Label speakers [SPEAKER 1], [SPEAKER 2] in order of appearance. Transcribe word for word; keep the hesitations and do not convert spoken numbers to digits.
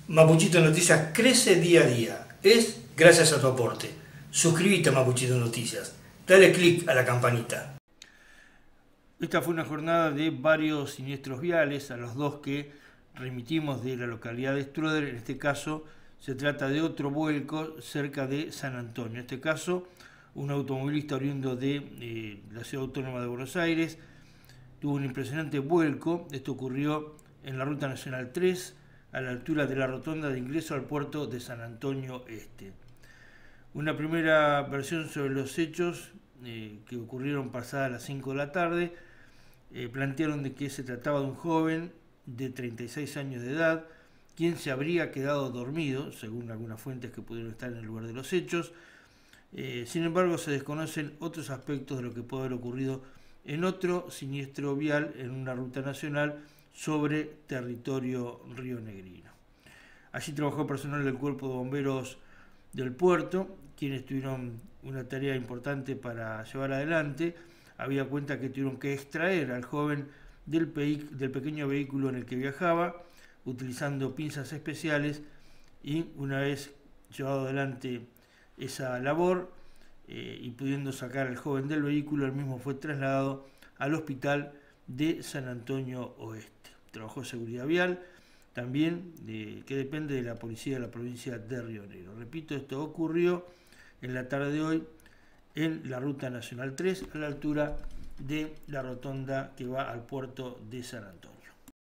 [SPEAKER 1] Mapuchito Noticias crece día a día. Es gracias a tu aporte. Suscríbete a Mapuchito Noticias. Dale click a la campanita.
[SPEAKER 2] Esta fue una jornada de varios siniestros viales, a los dos que remitimos de la localidad de Struder. En este caso se trata de otro vuelco cerca de San Antonio. En este caso, un automovilista oriundo de eh, la Ciudad Autónoma de Buenos Aires tuvo un impresionante vuelco. Esto ocurrió en la Ruta Nacional tres, a la altura de la rotonda de ingreso al puerto de San Antonio Este. Una primera versión sobre los hechos eh, que ocurrieron pasadas las cinco de la tarde, eh, plantearon de que se trataba de un joven de treinta y seis años de edad, quien se habría quedado dormido, según algunas fuentes que pudieron estar en el lugar de los hechos. Eh, sin embargo, se desconocen otros aspectos de lo que puede haber ocurrido en otro siniestro vial en una ruta nacional sobre territorio rionegrino. Allí trabajó personal del Cuerpo de Bomberos del puerto, quienes tuvieron una tarea importante para llevar adelante. Había cuenta que tuvieron que extraer al joven del, del pequeño vehículo en el que viajaba, utilizando pinzas especiales, y una vez llevado adelante esa labor eh, y pudiendo sacar al joven del vehículo, el mismo fue trasladado al hospital de San Antonio Oeste. Trabajó seguridad vial, también eh, que depende de la policía de la provincia de Río Negro. Repito, esto ocurrió en la tarde de hoy en la Ruta Nacional tres, a la altura de la rotonda que va al puerto de San Antonio.